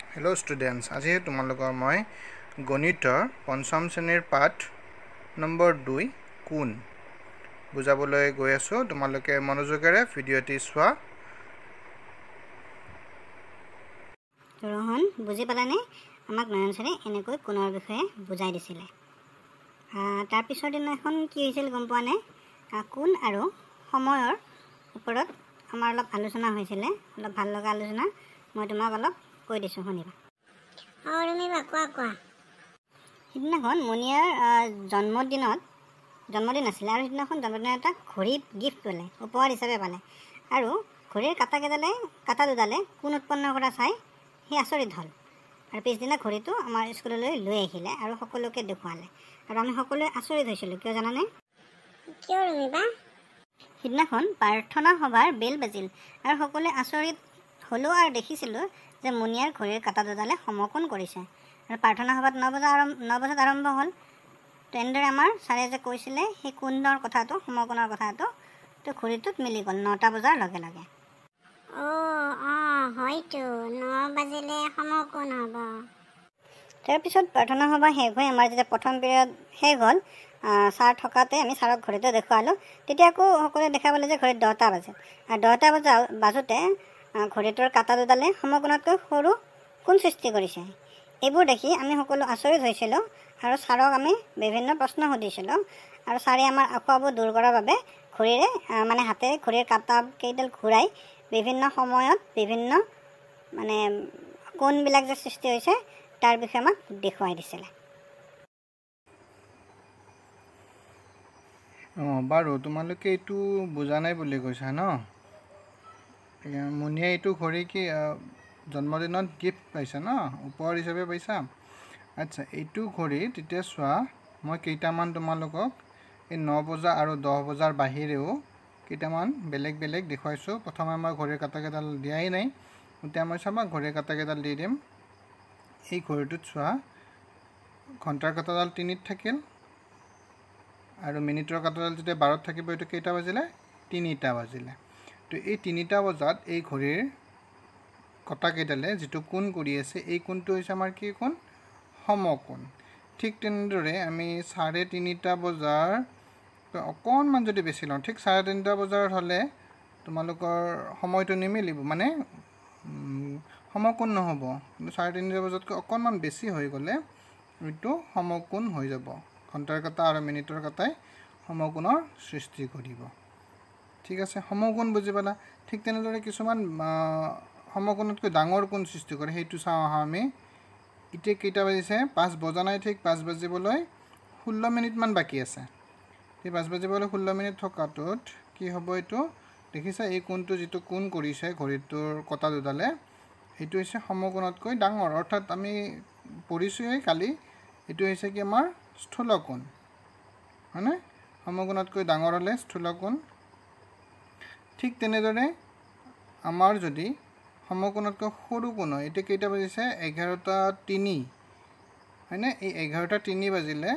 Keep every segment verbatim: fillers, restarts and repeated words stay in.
Hello students, আজি তোমালোকৰ মই গণিতৰ পঞ্চম শ্ৰেণীৰ পাঠ নম্বৰ দুই কোণ বুজাবলৈ গৈ আছো। তোমালোকে মনোযোগেৰে ভিডিঅ'টি চোৱা। ৰহন বুজি পালানে? আমাক নয়ন ছাৰে এনেকৈ কোণৰ বিষয়ে বুজাই দিছিলে। তাৰ পিছৰ দিনাখন কি হৈছিল গম পোৱা নে? কোণ আৰু সময়ৰ ওপৰত আমাৰ অলপ আলোচনা হৈছিলে, অলপ ভাল লগা আলোচনা। মই তোমাক অলপ কৈ দিছোঁ, শুনিবা। অঁ ৰমিবা, কোৱা কোৱা। সিদিনাখন মুনিয়াৰ জন্মদিনত জন্মদিন আছিলে আৰু সিদিনাখন জন্মদিনত এটা ঘড়ী গিফ্ট পালে, উপহাৰ হিচাপে পালে। আৰু ঘড়ীৰ কাটাকেইডালে কাটা দুডালে কোণ উৎপন্ন কৰা চাই সি আচৰিত হ'ল। আৰু পিছদিনা ঘড়ীটো আমাৰ স্কুললৈ লৈ আহিলে আৰু সকলোকে দেখুৱালে। আৰু আমি সকলোৱে আচৰিত হৈছিলোঁ। কিয় জানানে? কিয় ৰমিবা? সিদিনাখন প্ৰাৰ্থনা সভাৰ বেল বাজিল আৰু সকলোৱে আচৰিত হ'লেও আৰু দেখিছিলোঁ যে মুনিয়াৰ ঘড়ীৰ কাটা দুডালে সমকোণ কৰিছে। আৰু প্ৰাৰ্থনা সভাত ন বজা আৰম্ভ ন বজাত আৰম্ভ হ'ল। তেনেদৰে আমাৰ ছাৰে যে কৈছিলে সেই কোণৰ কথাটো, সমকোণৰ কথাটো, তো ঘড়ীটোত মিলি গ'ল নটা বজাৰ লগে লগে। অঁ অঁ হয়তো ন বাজিলে সমকোণ হ'ব। তাৰপিছত প্ৰাৰ্থনা সভা শেষ হৈ আমাৰ যেতিয়া প্ৰথম পিৰিয়ড শেষ হ'ল, ছাৰ থকাতে আমি ছাৰক ঘড়ীটো দেখুৱালোঁ। তেতিয়া আকৌ সকলোৱে দেখা পালে যে ঘড়ীত দহটা বাজে। আৰু দহটা বজা বাজোতে ঘড়ীটোৰ কাটা দুডালে সমকোণতকৈ সৰু কোণ সৃষ্টি কৰিছে। এইবোৰ দেখি আমি সকলো আচৰিত হৈছিলোঁ আৰু ছাৰক আমি বিভিন্ন প্ৰশ্ন সুধিছিলোঁ। আৰু ছাৰে আমাৰ আখুৱাবোৰ দূৰ কৰাৰ বাবে ঘড়ীৰে মানে হাতেৰে ঘড়ীৰ কাটা কেইডাল ঘূৰাই বিভিন্ন সময়ত বিভিন্ন মানে কোণবিলাক যে সৃষ্টি হৈছে তাৰ বিষয়ে আমাক দেখুৱাই দিছিলে। অঁ বাৰু, তোমালোকে এইটো বুজা নাই বুলি কৈছা ন? মুনিয়াই এইটো ঘড়ী কি জন্মদিনত গিফ্ট পাইছা ন, উপহাৰ হিচাপে পাইছা? আচ্ছা, এইটো ঘড়ী তেতিয়া চোৱা, মই কেইটামান তোমালোকক এই ন বজা আৰু দহ বজাৰ বাহিৰেও কেইটামান বেলেগ বেলেগ দেখুৱাইছোঁ। প্ৰথমে মই ঘড়ীৰ কাটাকেইডাল দিয়াই নাই, এতিয়া মই চাবা ঘড়ীৰ কাটাকেইডাল দি দিম। এই ঘড়ীটোত চোৱা, ঘণ্টাৰ কাটাডাল তিনিত থাকিল আৰু মিনিটৰ কাটাডাল যেতিয়া বাৰত থাকিব, এইটো কেইটা বাজিলে? তিনিটা বাজিলে। তো এই তিনিটা বজাত এই ঘড়ীৰ কটাকেইডালে যিটো কোণ কৰি আছে, এই কোণটো হৈছে আমাৰ কি কোণ? সমকোণ। ঠিক তেনেদৰে আমি চাৰে তিনিটা বজাৰ অকণমান যদি বেছি লওঁ, ঠিক চাৰে তিনিটা বজাৰ হ'লে তোমালোকৰ সময়টো নিমিলিব, মানে সমকোণ নহ'ব। কিন্তু চাৰে তিনিটা বজাতকৈ অকণমান বেছি হৈ গ'লে এইটো সমকোণ হৈ যাব। ঘণ্টাৰ কাটা আৰু মিনিটৰ কাটাই সমকোণৰ সৃষ্টি কৰিব। ঠিক আছে, সমকোণ বুজি পালা? ঠিক তেনেদৰে কিছুমান সমকোণতকৈ ডাঙৰ কোণ সৃষ্টি কৰে, সেইটো চাওঁ আহা আমি। এতিয়া কেইটা বাজিছে? পাঁচ বজা নাই, ঠিক পাঁচ বাজিবলৈ ষোল্ল মিনিটমান বাকী আছে। সেই পাঁচ বাজিবলৈ ষোল্ল মিনিট থকাটোত কি হ'ব? এইটো দেখিছা, এই কোণটো যিটো কোণ কৰিছে ঘড়ীটোৰ কটা দুডালে, সেইটো হৈছে সমকোণতকৈ ডাঙৰ। অৰ্থাৎ আমি পঢ়িছোঁৱেই কালি, এইটো হৈছে কি আমাৰ স্থূলকোণ, হয়নে? সমকোণতকৈ ডাঙৰ হ'লে স্থূলকোণ। ঠিক তেনেদৰে আমাৰ যদি সমকোণতকৈ সৰু কোণ হয়, এতিয়া কেইটা বাজিছে? এঘাৰটা তিনি, হয়নে? এই এঘাৰটা তিনি বাজিলে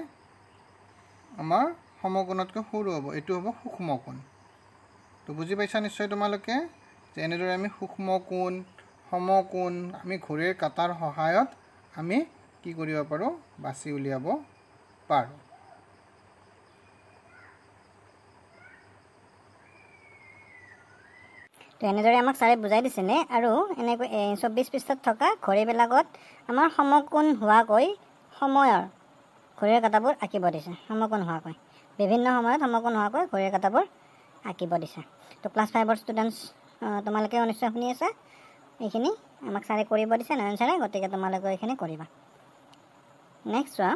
আমাৰ সমকোণতকৈ সৰু হ'ব, এইটো হ'ব সূক্ষ্ম কোণ। তো বুজি পাইছা নিশ্চয় তোমালোকে যে এনেদৰে আমি সূক্ষ্ম কোণ, সমকোণ আমি ঘড়ীৰ কাটাৰ সহায়ত আমি কি কৰিব পাৰোঁ? বাছি উলিয়াব পাৰোঁ। তো এনেদৰে আমাক ছাৰে বুজাই দিছিলে। আৰু এনেকৈ চৌব্বিছ পৃষ্ঠাত থকা ঘড়ীবিলাকত আমাৰ সমকোণ হোৱাকৈ সময়ৰ ঘড়ীৰ কাটাবোৰ আঁকিব দিছে। সমকোণ হোৱাকৈ বিভিন্ন সময়ত সমকোণ হোৱাকৈ ঘড়ীৰ কাটাবোৰ আঁকিব দিছে। তো ক্লাছ ফাইভৰ ষ্টুডেণ্টছ তোমালোকেও নিশ্চয় শুনি আছা। এইখিনি আমাক ছাৰে কৰিব দিছে, নয়ন ছাৰে, গতিকে তোমালোকেও এইখিনি কৰিবা। নেক্সট চোৱা,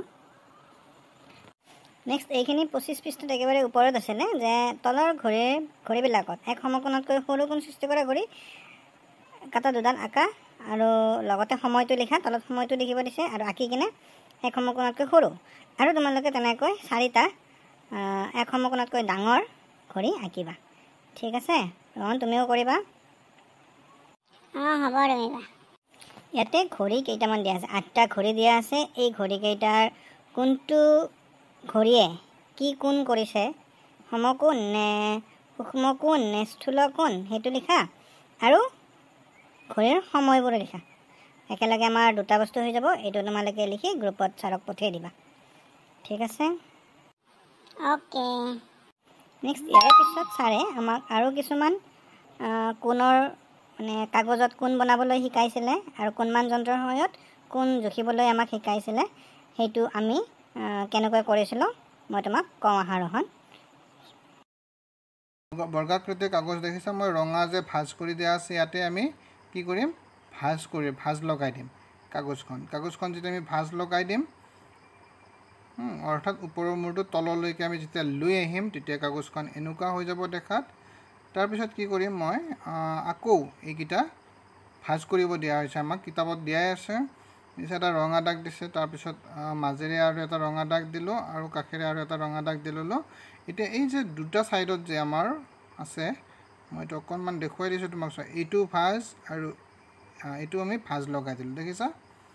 নেক্সট এইখিনি পঁচিছ পৃষ্ঠাত একেবাৰে ওপৰত আছিলে যে তলৰ ঘড়ীৰ ঘড়ীবিলাকত এক সমকোণতকৈ সৰু কোণ সৃষ্টি কৰা ঘড়ী কাটা দুডাল আঁকা আৰু লগতে সময়টো লিখা, তলত সময়টো লিখিব দিছে আৰু আঁকি কিনে এক সমকোণতকৈ সৰু আৰু তোমালোকে তেনেকৈ চাৰিটা এক সমকোণতকৈ ডাঙৰ ঘড়ী আঁকিবা। ঠিক আছে ৰহন, তুমিও কৰিবা। অঁ হ'ব ৰমিবা। ইয়াতে ঘড়ী কেইটামান দিয়া আছে, আঠটা ঘড়ী দিয়া আছে। এই ঘড়ীকেইটাৰ কোনটো ঘড়ীয়ে কি কোণ কৰিছে, সমকোণ নে সূক্ষ্ম কোণ নে স্থূল কোণ, সেইটো লিখা আৰু ঘড়ীৰ সময়বোৰো লিখা। একেলগে আমাৰ দুটা বস্তু হৈ যাব এইটো তোমালোকে লিখি গ্ৰুপত ছাৰক পঠিয়াই দিবা ঠিক আছে অ'কে নেক্সট ইয়াৰ পিছত ছাৰে আমাক আৰু কিছুমান কোণৰ মানে কাগজত কোণ বনাবলৈ শিকাইছিলে আৰু কোণমান যন্ত্ৰৰ সহায়ত কোণ জুখিবলৈ আমাক শিকাইছিলে সেইটো আমি কেনেকৈ কৰিছিলোঁ মই তোমাক কওঁ আহাৰহন বৰ্গাকৃতিৰ কাগজ দেখিছা মই ৰঙা যে ভাঁজ কৰি দিয়া আছে ইয়াতে আমি কি কৰিম ভাঁজ কৰি ভাঁজ লগাই দিম কাগজখন কাগজখন যেতিয়া আমি ভাঁজ লগাই দিম অৰ্থাৎ ওপৰৰ মূৰটো তললৈকে আমি যেতিয়া লৈ আহিম তেতিয়া কাগজখন এনেকুৱা হৈ যাব দেখাত তাৰপিছত কি কৰিম মই আকৌ এইকেইটা ভাঁজ কৰিব দিয়া হৈছে আমাক কিতাপত দিয়াই আছে নিচা এটা ৰঙা দাগ দিছে তাৰপিছত মাজেৰে আৰু এটা ৰঙা দাগ দিলোঁ আৰু কাষেৰে আৰু এটা ৰঙা দাগ দিলোঁ এতিয়া এই যে দুটা সাইডত যে আমাৰ আছে মই তো অকনমান দেখুৱাই দিছো তোমাক চোৱা এইটো ভাঁজ আৰু এইটো আমি ভাঁজ লগাই দিলোঁ দেখিছা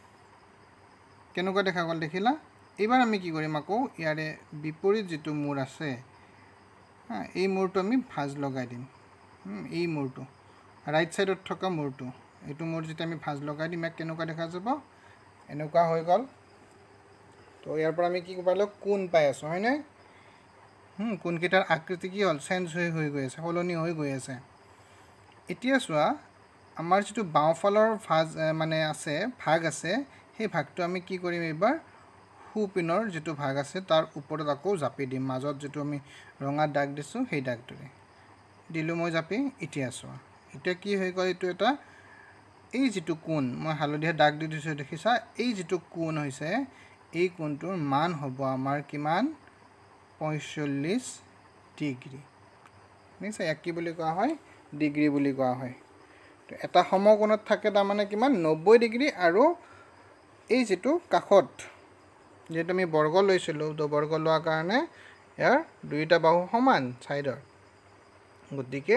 কেনেকুৱা দেখা গ'ল দেখিলা এবাৰ আমি কি কৰিম আকৌ ইয়াৰে বিপৰীত যেটো মূৰ আছে হ্যাঁ এই মূৰটো আমি ভাঁজ লগাই দিম এই মূৰটো ৰাইট সাইডত থকা মূৰটো এইটো মূৰ যেটা আমি ভাঁজ লগাই দিম এক কেনেকুৱা দেখা যাব এনেকুৱা হৈ গ'ল তো ইয়াৰ পৰা আমি কি পালো কোণ পাই আছো হয় নাই হুম কোণ কিটাৰ আকৃতি কি হল চেঞ্জ হৈ হৈ গৈ আছে হলনি হৈ গৈ আছে এতিয়া চোৱা আমাৰ যেটো বাওঁফালৰ ভাঁজ মানে আছে ভাগ আছে সেই ভাগটো আমি কি কৰিম এবাৰ হুপিনৰ যেটো ভাগ আছে তাৰ ওপৰত আকৌ জাপি দিম মাজত যেটো আমি ৰঙা দাগ দিছো সেই দাগটোৰে দিলো মই জাপি এতিয়া চোৱা এটা কি হৈ গ'ল এটো এটা এই যেটো কোণ মই হালধীয়া দাগ দি দিছো দেখিছা এই যেটো কোণ হৈছে এই কোণটোৰ মান হ'ব আমাৰ কিমান পঁয়তাল্লিশ ডিগ্ৰী নিশ্চয় এক কি বুলি কোৱা হয় ডিগ্ৰী বুলি কোৱা হয় তো এটা সমকোণত থাকে তাৰ মানে কিমান নব্বৈ ডিগ্ৰী আৰু এই যেটো কাখত যেটো আমি বৰ্গ লৈছিলো তো বৰ্গ লোৱাৰ কাৰণে ইয়াৰ দুইটা বাহু সমান সাইডৰ গতিকে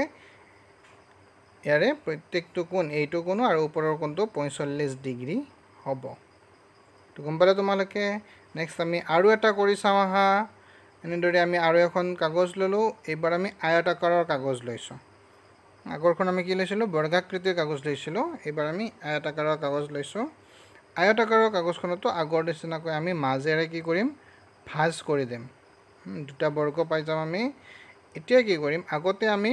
ইয়াৰে প্ৰত্যেকটো কোণ এইটো কোণ আৰু ওপৰৰ কোণটো পঁয়তাল্লিশ ডিগ্ৰী হ'ব তো গম পালে তোমালোকে নেক্সট আমি আৰু এটা কৰি চাওঁ আহা এনেদৰে আমি আৰু এখন কাগজ ললো এবাৰ আমি আয়তাকাৰৰ কাগজ লৈছো আগৰখন আমি কি লৈছিলো বৰ্গাকৃতিৰ কাগজ লৈছিলো এবাৰ আমি আয়তাকাৰৰ কাগজ লৈছো আয়তাকাৰৰ কাগজখনতো আগৰ নিচিনাকৈ আমি মাজেৰে কি কৰিম ভাঁজ কৰি দিম দুটা বৰ্গ পাই যাম আমি এতিয়া কি কৰিম আগতে আমি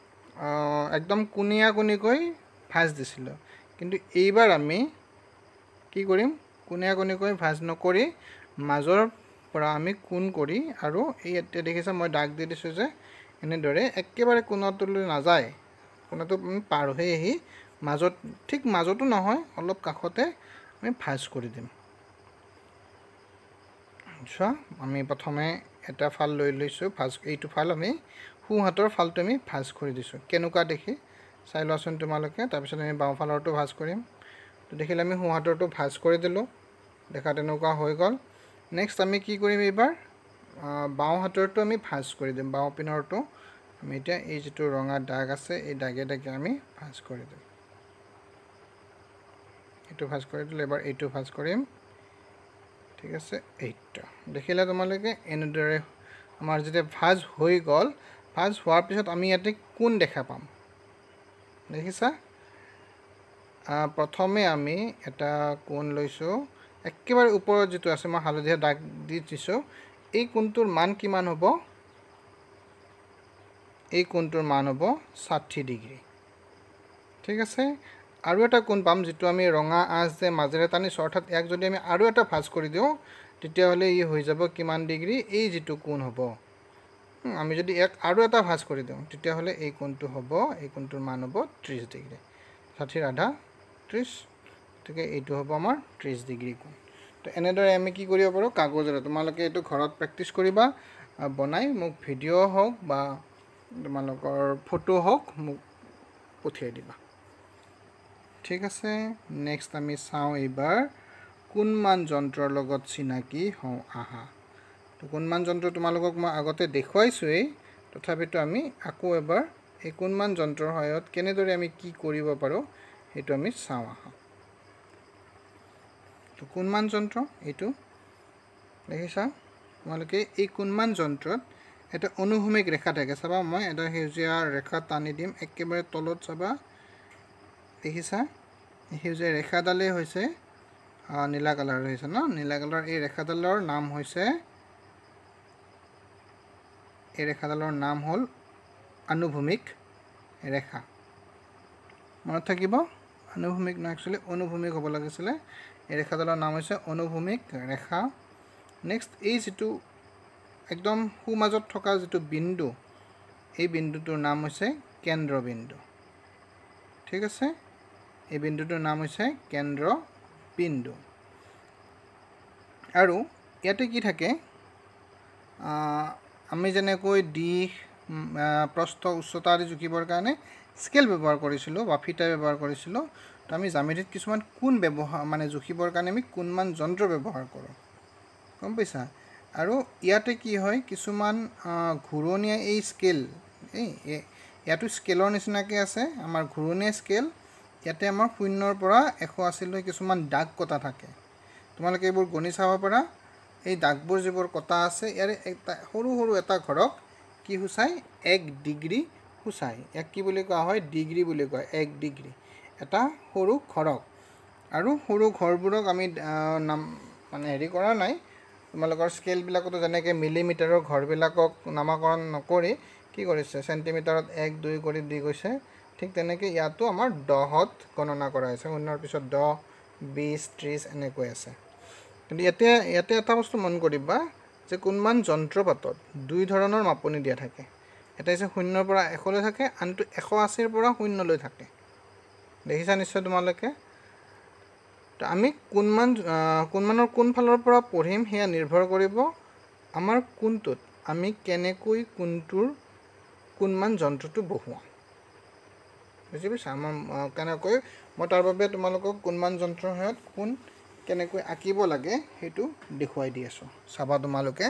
একদম কুনিয়া কুনিকৈ ভাঁজ দিছিলো কিন্তু এইবাৰ আমি কি কৰিম কুনিয়া কুনিকৈ ভাঁজ নকৰি মাজৰ পৰা আমি কোণ কৰি আৰু এই এতিয়া দেখিছা মই দাগ দি দিছো যে এনেদৰে একেবাৰে কোণটোলৈ নাযায় কোণটো আমি পাৰ হৈ আহি মাজত ঠিক মাজতো নহয় অলপ কাষতে আমি ভাঁজ কৰি দিম চোৱা আমি প্ৰথমে এটা ফাল লৈ লৈছো ভাঁজ এইটো ফাল আমি হু হাতৰ ফালটো আমি ভাঁজ কৰি দিছো কেনেকুৱা দেখি চাই লোৱাচোন তোমালোকে তাৰপিছত আমি বাওঁ ফালৰটো ভাঁজ কৰিম তো দেখিলে আমি হু হাতৰটো ভাঁজ কৰি দিলো দেখা তেনেকুৱা হৈ গ'ল নেক্সট আমি কি কৰিম এবাৰ বাওঁ হাতৰটো আমি ভাঁজ কৰি দিম বাওঁ পিনৰটো আমি এতিয়া এই যেটো ৰঙা দাগ আছে এই দাগে দাগে আমি ভাঁজ কৰি দিম এটো ভাঁজ কৰি দিলে এবাৰ এইটো ভাঁজ কৰিম ঠিক আছে এইটো দেখিলা তোমালোকে এনেদৰে আমাৰ যেতিয়া ভাঁজ হৈ গ'ল ভাঁজ হোৱাৰ পিছত আমি ইয়াতে কোণ দেখা পাম দেখিছা প্ৰথমে আমি এটা কোণ লৈছো একেবাৰে ওপৰত যেটো আছে মই হালধীয়া দাগ দি দিছো এই কোণটোৰ মান কিমান হ'ব এই কোণটোৰ মান হ'ব ষাঠি ডিগ্ৰী ঠিক আছে আৰু এটা কোণ পাম যেটো আমি ৰঙা আঁচ যে মাজেৰে টানি অৰ্থাৎ এক যদি আমি আৰু এটা ভাঁজ কৰি দিও তেতিয়া হলে ই হৈ যাব কিমান ডিগ্ৰী এই যেটো কোণ হ'ব আমি যদি এক আৰু এটা ভাঁজ কৰি দিও তেতিয়া হলে এই কোণটো হ'ব এই কোণটোৰ মান হ'ব ত্ৰিশ ডিগ্ৰী ষাঠি আধা ত্ৰিশ ঠিক এইটো হ'ব আমাৰ ত্ৰিশ ডিগ্ৰী কোণ তো এনেদৰে আমি কি কৰিব পাৰো কাগজৰে তোমালোকে এটো ঘৰত প্ৰেক্টিস কৰিবা বনাই মোক ভিডিও হওক বা তোমালোকৰ ফটো হওক মোক পঠিয়াই দিবা ঠিক আছে নেক্সট আমি চাও এবাৰ কোণমান যন্ত্ৰৰ লগত চিনাকি হওঁ আহা তো কোণমান যন্ত্ৰ তোমালোকক মই আগতে দেখুৱাইছোই তথাপিতো আমি আকৌ এবাৰ এই কোণমান যন্ত্ৰৰ সহায়ত কেনেদৰে আমি কি কৰিব পাৰো হেতু আমি চাওঁ আহা তো কোণমান যন্ত্ৰ এইটো দেখিছা তোমালোকে এই কোণমান যন্ত্ৰত এটা অনুভূমিক ৰেখা থাকে চাবা মই এটা হেউজিয়া ৰেখা টানি দিম একেবাৰে তলত চাবা দেখিছা সেউজীয়া ৰেখাডালেই হৈছে নীলা কালাৰ হৈছে ন নীলা কালাৰ এই ৰেখাডালৰ নাম হৈছে এই ৰেখাডালৰ নাম হ'ল আনুভূমিক ৰেখা মনত থাকিব আনুভূমিক নহয় একচুৱেলি অনুভূমিক হ'ব লাগিছিলে এই ৰেখাডালৰ নাম হৈছে অনুভূমিক ৰেখা নেক্সট এই যিটো একদম সুমাজত থকা যিটো বিন্দু এই বিন্দুটোৰ নাম হৈছে কেন্দ্ৰবিন্দু ঠিক আছে এই বিন্দুটোৰ নাম হৈছে কেন্দ্ৰবিন্দু আৰু ইয়াতে কি থাকে আমি যেনেকৈ দিশ প্ৰস্থ উচ্চতা আদি জুখিবৰ কাৰণে স্কেল ব্যৱহাৰ কৰিছিলোঁ বা ফিটা ব্যৱহাৰ কৰিছিলোঁ তো আমি জ্যামিতিত কিছুমান কোণ ব্যৱহাৰ মানে জুখিবৰ কাৰণে আমি কোণমান যন্ত্ৰ ব্যৱহাৰ কৰোঁ গম পাইছা আৰু ইয়াতে কি হয় কিছুমান ঘূৰণীয়া এই স্কেল এই ইয়াতো স্কেলৰ নিচিনাকৈ আছে আমাৰ ঘূৰণীয়া স্কেল ইয়াতে আমাৰ শূন্যৰ পৰা এশ আশীলৈ কিছুমান দাগ কটা থাকে তোমালোকে এইবোৰ গণি চাব পাৰা এই দাগবোৰ যিবোৰ কটা আছে ইয়াৰে সৰু সৰু এটা ঘৰক কি সূচায় এক ডিগ্ৰী সূচায় ইয়াক কি বুলি কোৱা হয় ডিগ্ৰী বুলি কয় এক ডিগ্ৰী এটা সৰু ঘৰক আৰু সৰু ঘৰবোৰক আমি নাম মানে হেৰি কৰা নাই তোমালোকৰ স্কেলবিলাকতো যেনেকৈ মিলিমিটাৰৰ ঘৰবিলাকক নামাকৰণ নকৰি কি কৰিছে চেণ্টিমিটাৰত এক দুই কৰি দি গৈছে ঠিক তেনেকৈ ইয়াতো আমাৰ দহত গণনা কৰা হৈছে শূন্যৰ পিছত দহ বিছ ত্ৰিছ এনেকৈ আছে কিন্তু ইয়াতে ইয়াতে এটা বস্তু মন কৰিবা যে কোনমান যন্ত্ৰপাতত দুই ধৰণৰ মাপনি দিয়া থাকে এটা হৈছে শূন্যৰ পৰা এশলৈ থাকে আনটো এশ আশীৰ পৰা শূন্যলৈ থাকে দেখিছা নিশ্চয় তোমালোকে তো আমি কোনমান কোনমানৰ কোন ফালৰ পৰা পঢ়িম সেয়া নিৰ্ভৰ কৰিব আমাৰ কোনটোত আমি কেনেকৈ কোনটোৰ কোনমান যন্ত্ৰটো বহুৱাম বুজি পাইছা আমাৰ কেনেকৈ মই তাৰ বাবে তোমালোকক কোনমান যন্ত্ৰৰ সহায়ত কোন কেনেকৈ আঁকিব লাগে সেইটো দেখুৱাই দি আছোঁ চাবা তোমালোকে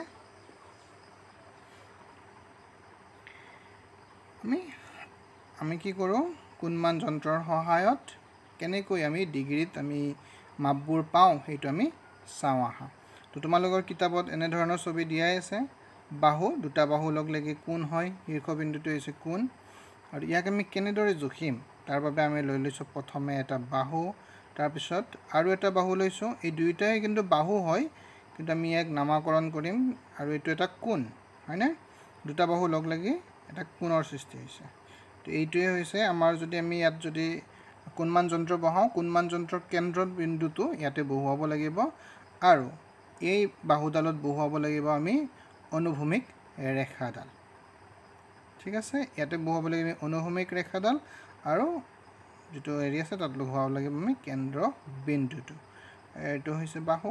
আমি আমি কি কৰোঁ কোনমান যন্ত্ৰৰ সহায়ত কেনেকৈ আমি ডিগ্ৰীত আমি মাপবোৰ পাওঁ সেইটো আমি চাওঁ আহা তো তোমালোকৰ কিতাপত এনেধৰণৰ ছবি দিয়াই আছে বাহু দুটা বাহু লগ লাগি কোণ হয় শীৰ্ষবিন্দুটো হৈছে কোণ আৰু ইয়াক আমি কেনেদৰে জুখিম তাৰ বাবে আমি লৈ লৈছোঁ প্ৰথমে এটা বাহু তাৰপিছত আৰু এটা বাহু লৈছোঁ এই দুয়োটাই কিন্তু বাহু হয় কিন্তু আমি ইয়াক নামাকৰণ কৰিম আৰু এইটো এটা কোণ হয়নে দুটা বাহু লগ লাগি এটা কোণৰ সৃষ্টি হৈছে তো এইটোৱে হৈছে আমাৰ যদি আমি ইয়াত যদি কোনমান যন্ত্ৰ বহাওঁ কোনমান যন্ত্ৰৰ কেন্দ্ৰত বিন্দুটো ইয়াতে বহুৱাব লাগিব আৰু এই বাহুডালত বহুৱাব লাগিব আমি অনুভূমিক ৰেখাডাল ঠিক আছে ইয়াতে বহুৱাব লাগিব অনুভূমিক ৰেখাডাল আৰু যেটো এৰিয়া আছে তাত বহুৱাব লাগিব আমি কেন্দ্ৰ বিন্দুটো এইটো হৈছে বাহু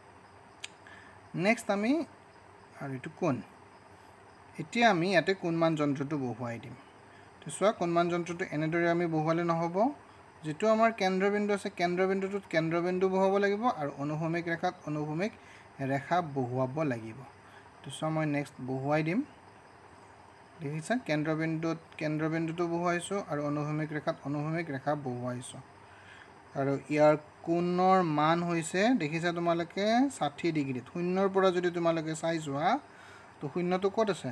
নেক্সট আমি আৰু এইটো কোণ এতিয়া আমি ইয়াতে কোনমান যন্ত্ৰটো বহুৱাই দিম তো চোৱা কোনমান যন্ত্ৰটো এনেদৰে আমি বহুৱালে নহ'ব যেটো আমাৰ কেন্দ্ৰবিন্দু আছে কেন্দ্ৰবিন্দুটোত কেন্দ্ৰবিন্দু বহুৱাব লাগিব আৰু অনুভূমিক ৰেখাত অনুভূমিক ৰেখা বহুৱাব লাগিব তো চোৱা মই নেক্সট বহুৱাই দিম দেখিছা কেন্দ্ৰবিন্দুত কেন্দ্ৰবিন্দুটো বহুৱাইছোঁ আৰু অনুভূমিক ৰেখাত অনুভূমিক ৰেখা বহুৱাইছোঁ আৰু ইয়াৰ কোণৰ মান হৈছে দেখিছা তোমালোকে ষাঠি ডিগ্ৰীত শূন্যৰ পৰা যদি তোমালোকে চাই যোৱা তো শূন্যটো ক'ত আছে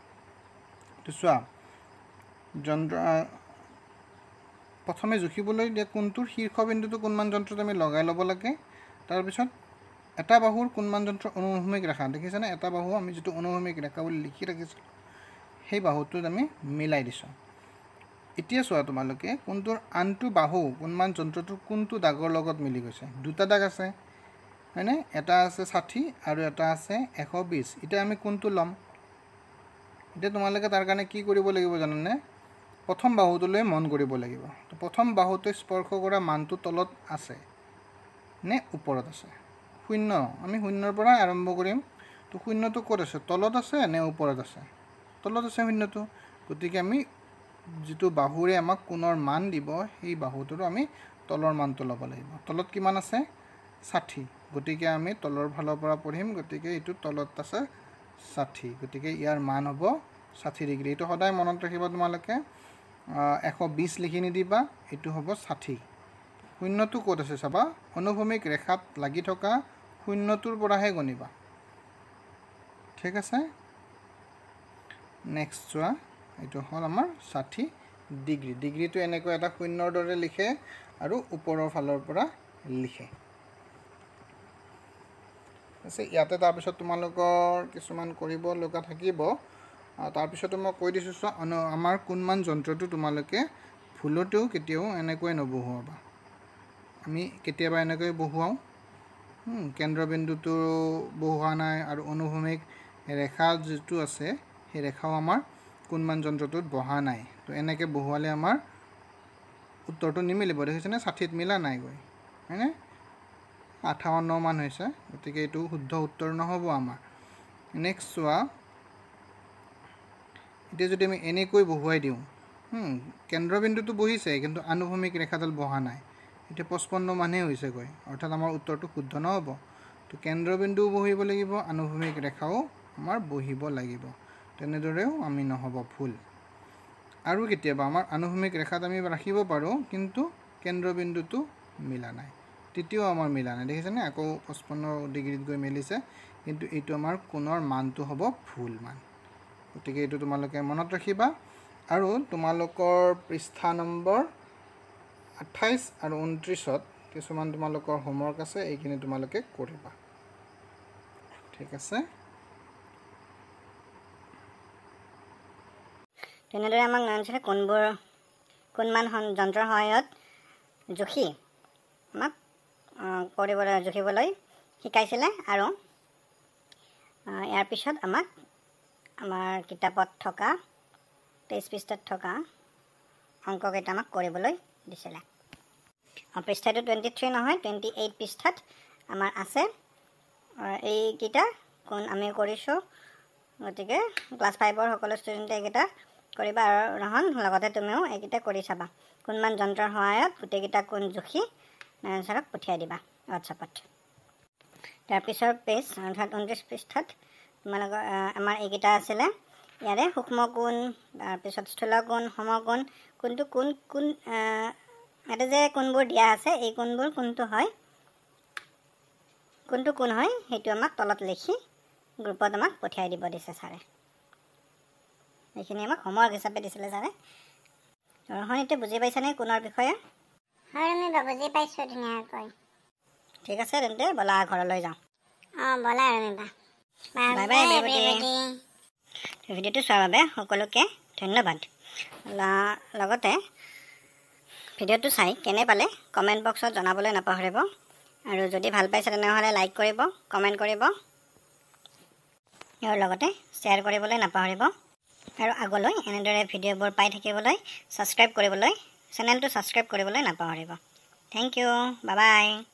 তো চোৱা যন্ত্ৰ প্ৰথমে জুখিবলৈ দিয়া কোণটোৰ শীৰ্ষবিন্দুটো কোনমান যন্ত্ৰত আমি লগাই ল'ব লাগে তাৰপিছত এটা বাহুৰ কোনমান যন্ত্ৰ অনুভূমিক ৰেখা দেখিছানে এটা বাহু আমি যেটো অনুভূমিক ৰেখা বুলি লিখি ৰাখিছিলোঁ সেই বাহুটোত আমি মিলাই দিছোঁ এতিয়া চোৱা তোমালোকে কোনটোৰ আনটো বাহু কোনমান যন্ত্ৰটোৰ কোনটো দাগৰ লগত মিলি গৈছে দুটা দাগ আছে হয়নে এটা আছে ষাঠি আৰু এটা আছে এশ বিছ এতিয়া আমি কোনটো ল'ম এতিয়া তোমালোকে তাৰ কাৰণে কি কৰিব লাগিব জানানে প্ৰথম বাহুটোলৈ মন কৰিব লাগিব তো প্ৰথম বাহুটো স্পৰ্শ কৰা মানটো তলত আছে নে ওপৰত আছে শূন্য আমি শূন্যৰ পৰা আৰম্ভ কৰিম তো শূন্যটো ক'ত আছে তলত আছে নে ওপৰত আছে তলত আছে শূন্যটো গতিকে আমি যেটো বাহুৰে আমাক কোণৰ মান দিব সেই বাহুটোৰ আমি তলৰ মানটো ল'ব লাগিব তলত কিমান আছে ষাঠি গতিকে আমি তলৰ ফালৰ পৰা পঢ়িম গতিকে এইটো তলত আছে ষাঠি গতিকে ইয়াৰ মান হ'ব ষাঠি ডিগ্ৰী এইটো সদায় মনত ৰাখিবা তোমালোকে এশ বিছ লিখি নিদিবা এইটো হ'ব ষাঠি শূন্যটো ক'ত আছে চাবা অনুভূমিক ৰেখাত লাগি থকা শূন্যটোৰ পৰাহে গণিবা ঠিক আছে নেক্সট চোৱা এইটো হ'ল আমাৰ ষাঠি ডিগ্ৰী ডিগ্ৰীটো এনেকৈ এটা শূন্যৰ দৰে লিখে আৰু ওপৰৰ ফালৰ পৰা লিখে আছে ইয়াতে তাৰ পিছত তোমালোকৰ কিছুমান কৰিব লগা থাকিব তাৰ পিছত মই কৈ দিছো চ আমাৰ কোনমান যন্ত্ৰটো তোমালোকে ভুলতেও কেতিয়াও এনেকৈ নবহুৱাবা আমি কেতিয়াবা এনেকৈ বহুৱাও হুম কেন্দ্ৰবিন্দুটো বহুৱা নাই আৰু অনুভূমিক ৰেখা যেটো আছে সেই ৰেখাও আমাৰ কোনমান যন্ত্ৰটোত বহা নাই তো এনেকৈ বহুৱালে আমাৰ উত্তৰটো নিমিলিব দেখিছেনে ষাঠিত মিলা নাই গৈ হয়নে আঠাৱন্ন মান হৈছে গতিকে এইটো শুদ্ধ উত্তৰ নহব আমাৰ নেক্সট চোৱা এতিয়া যদি আমি এনেকৈ বহুৱাই দিওঁ হুম কেন্দ্ৰবিন্দুটো বহিছে কিন্তু আনুভূমিক ৰেখাডাল বহা নাই এটা পঁচপন্ন মানহে হৈছে গৈ অৰ্থাৎ আমাৰ উত্তৰটো শুদ্ধ নহব তো কেন্দ্ৰবিন্দু বহিব লাগিব আনুভূমিক ৰেখাও আমাৰ বহিব লাগিব তেনেদৰেও আমি নহব ভুল আৰু কেতিয়াবা আমাৰ আনুভূমিক ৰেখাত আমি ৰাখিব পাৰো কিন্তু কেন্দ্ৰবিন্দুটো মিলা নাই তৃতীয় আমাৰ মিলা নাই দেখিছেনে আকৌ পঁচপন্ন ডিগ্ৰীত গৈ মিলিছে কিন্তু এইটো আমাৰ কোণৰ মানটো হ'ব ভুল মান গতিকে এইটো তোমালোকে মনত ৰাখিবা আৰু তোমালোকৰ পৃষ্ঠা নম্বৰ আঠাইছ আৰু ঊনত্ৰিছত কিছুমান তোমালোকৰ হোমৱৰ্ক আছে এইখিনি তোমালোকে কৰিবা ঠিক আছে তেনেদৰে আমাক নানছিলে কোনবোৰ কোনমান যন্ত্ৰৰ সহায়ত জুখি আমাক কৰিবলৈ জুখিবলৈ শিকাইছিলে আৰু ইয়াৰ পিছত আমাক আমাৰ কিতাপত থকা তেইছ পৃষ্ঠাত থকা অংককেইটা আমাক কৰিবলৈ দিছিলে পৃষ্ঠাটো টুৱেণ্টি থ্ৰী নহয় টুৱেণ্টি এইট পৃষ্ঠাত আমাৰ আছে এইকেইটা কোন আমি কৰিছোঁ গতিকে ক্লাছ ফাইভৰ সকলো ষ্টুডেণ্টে এইকেইটা কৰিবা আৰু ৰহন লগতে তুমিও এইকেইটা কৰি চাবা কোনমান যন্ত্ৰৰ সহায়ত গোটেইকেইটা কোন জুখি ছাৰক পঠিয়াই দিবা হোৱাটছআপত তাৰপিছৰ পেজ অৰ্থাৎ ঊনত্ৰিছ পৃষ্ঠাত তোমালোকৰ আমাৰ এইকেইটা আছিলে ইয়াৰে সূক্ষ্ম কোণ তাৰপিছত স্থূল কোণ সমকোণ কোনটো কোন কোন ইয়াতে যে কোনবোৰ দিয়া আছে এই কোনবোৰ কোনটো হয় কোনটো কোন হয় সেইটো আমাক তলত লিখি গ্ৰুপত আমাক পঠিয়াই দিব দিছে ছাৰে এইখিনি আমাক হোমৱৰ্ক হিচাপে দিছিলে ছাৰে ৰহন এতিয়া বুজি পাইছানে কোনৰ বিষয়ে হয় আমি বুজি পাইছোঁ ধুনীয়াকৈ ঠিক আছে তেন্তে বলা ঘৰলৈ যাওঁ অঁ বলা ৰমিবা বাই বাই এভৰিবডি ভিডিঅ'টো চোৱাৰ বাবে সকলোকে ধন্যবাদ লগতে ভিডিঅ'টো চাই কেনে পালে কমেণ্ট বক্সত জনাবলৈ নাপাহৰিব আৰু যদি ভাল পাইছে তেনেহ'লে লাইক কৰিব কমেণ্ট কৰিব আৰু লগতে শ্বেয়াৰ কৰিবলৈ নাপাহৰিব আৰু আগলৈ এনেদৰে ভিডিঅ'বোৰ পাই থাকিবলৈ ছাবস্ক্ৰাইব কৰিবলৈ চেনেলটো ছাবস্ক্ৰাইব কৰিবলৈ নাপাহৰিব থেংক ইউ বাই বাই